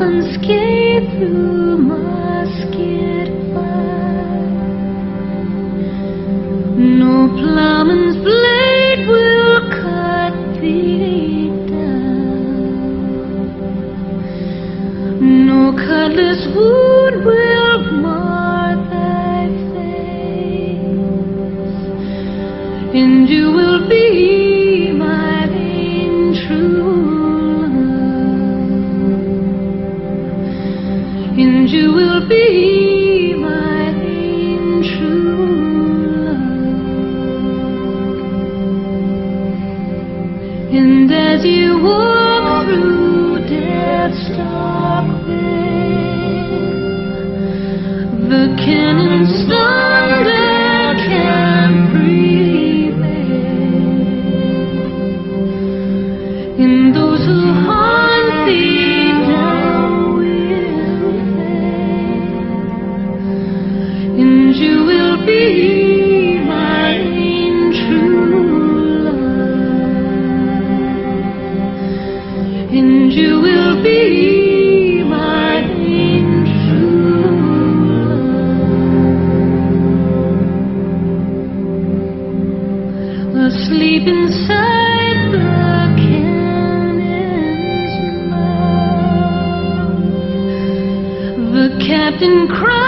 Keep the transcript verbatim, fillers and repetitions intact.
unscathed through musket fire. No plowman's blade will cut thee down. No cutlass wound will mar thy face, and you will be my vain true love, and you will be my vain true love. And as you walk through death's dark vale, the cannon's thunder can prevail, and those who haunt thee now will fail, and you will be my vain true love, and you will be my vain true love. Asleep inside the cannon's mouth, the captain cried.